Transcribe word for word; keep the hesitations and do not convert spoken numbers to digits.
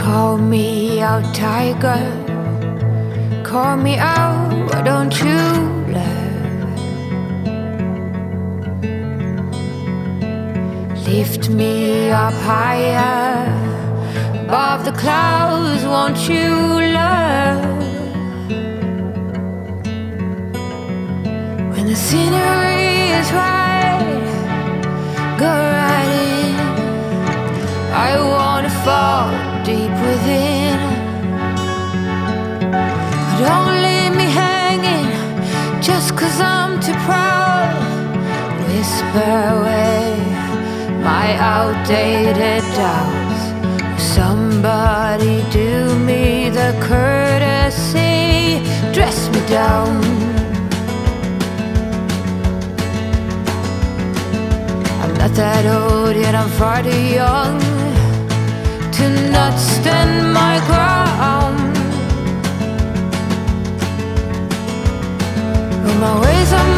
Call me out, tiger. Call me out, why don't you love? Lift me up higher above the clouds, won't you love? When the scenery is right, go right in. I wanna fall deep within. Don't leave me hanging just 'cause I'm too proud. Whisper away my outdated doubts. Somebody do me the courtesy, dress me down. I'm not that old yet I'm far too young to not stand my ground. My ways are